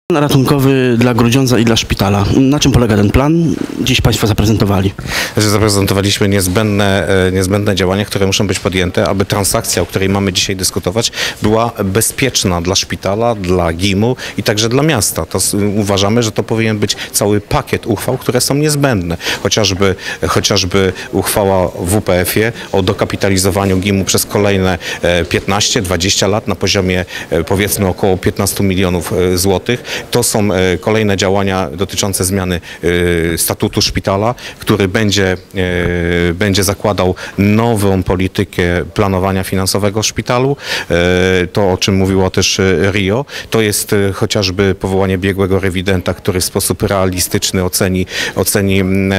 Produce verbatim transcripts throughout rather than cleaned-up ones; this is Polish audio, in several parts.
Plan ratunkowy dla Grudziądza i dla szpitala. Na czym polega ten plan? Dziś Państwo zaprezentowali. Że zaprezentowaliśmy niezbędne, niezbędne działania, które muszą być podjęte, aby transakcja, o której mamy dzisiaj dyskutować, była bezpieczna dla szpitala, dla gimu i także dla miasta. To uważamy, że to powinien być cały pakiet uchwał, które są niezbędne. Chociażby, chociażby uchwała w W P F ie o dokapitalizowaniu gimu przez kolejne piętnaście dwadzieścia lat na poziomie powiedzmy około piętnastu milionów złotych. To są kolejne działania dotyczące zmiany statutu szpitala, który będzie, będzie zakładał nową politykę planowania finansowego szpitalu. To, o czym mówiło też Rio, to jest chociażby powołanie biegłego rewidenta, który w sposób realistyczny oceni, oceni,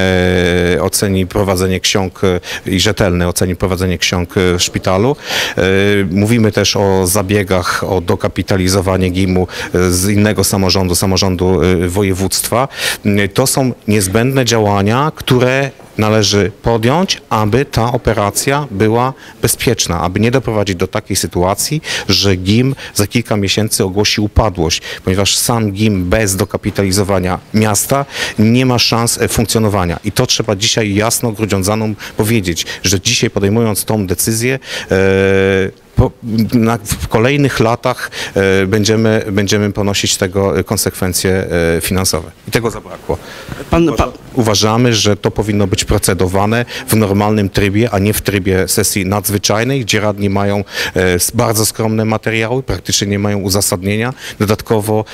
oceni prowadzenie ksiąg i rzetelny oceni prowadzenie ksiąg w szpitalu. Mówimy też o zabiegach o dokapitalizowanie gimu z innego samorządu, samorządu województwa. To są niezbędne działania, które należy podjąć, aby ta operacja była bezpieczna, aby nie doprowadzić do takiej sytuacji, że gim za kilka miesięcy ogłosi upadłość, ponieważ sam gim bez dokapitalizowania miasta nie ma szans funkcjonowania. I to trzeba dzisiaj jasno Grudziądzanom powiedzieć, że dzisiaj podejmując tą decyzję, e, Po, na, w kolejnych latach e, będziemy, będziemy ponosić tego konsekwencje e, finansowe. I tego zabrakło. Pan, pan... Uważamy, że to powinno być procedowane w normalnym trybie, a nie w trybie sesji nadzwyczajnej, gdzie radni mają e, bardzo skromne materiały, praktycznie nie mają uzasadnienia. Dodatkowo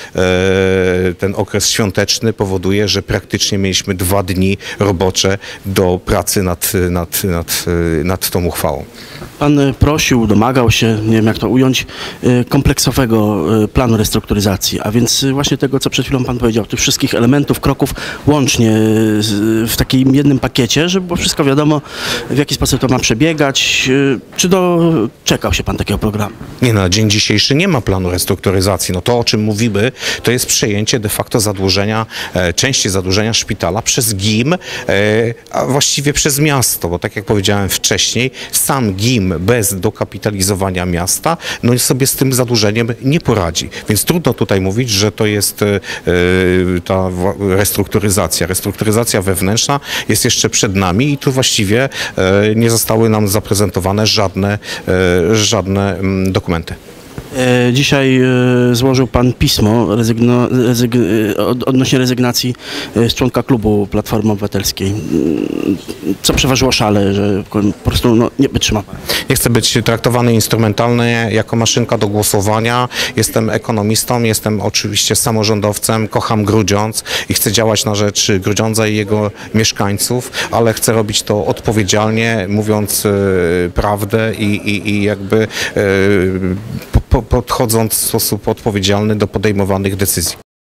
e, ten okres świąteczny powoduje, że praktycznie mieliśmy dwa dni robocze do pracy nad, nad, nad, nad tą uchwałą. Pan prosił, domagał się, nie wiem jak to ująć, kompleksowego planu restrukturyzacji, a więc właśnie tego, co przed chwilą Pan powiedział, tych wszystkich elementów, kroków łącznie w takim jednym pakiecie, żeby było wszystko wiadomo, w jaki sposób to ma przebiegać. Czy doczekał się Pan takiego programu? Nie, na dzień dzisiejszy nie ma planu restrukturyzacji. No to, o czym mówimy, to jest przejęcie de facto zadłużenia, części zadłużenia szpitala przez gim, a właściwie przez miasto, bo tak jak powiedziałem wcześniej, sam gim bez dokapitalizowania miasta, no sobie z tym zadłużeniem nie poradzi. Więc trudno tutaj mówić, że to jest e, ta restrukturyzacja. Restrukturyzacja wewnętrzna jest jeszcze przed nami i tu właściwie e, nie zostały nam zaprezentowane żadne, e, żadne m, dokumenty. Dzisiaj złożył Pan pismo rezygno, rezyg, odnośnie rezygnacji z członka klubu Platformy Obywatelskiej. Co przeważyło szale, że po prostu no, nie wytrzyma Pan? Nie chcę być traktowany instrumentalnie jako maszynka do głosowania. Jestem ekonomistą, jestem oczywiście samorządowcem, kocham Grudziądz i chcę działać na rzecz Grudziądza i jego mieszkańców, ale chcę robić to odpowiedzialnie, mówiąc prawdę i, i, i jakby podchodząc w sposób odpowiedzialny do podejmowanych decyzji.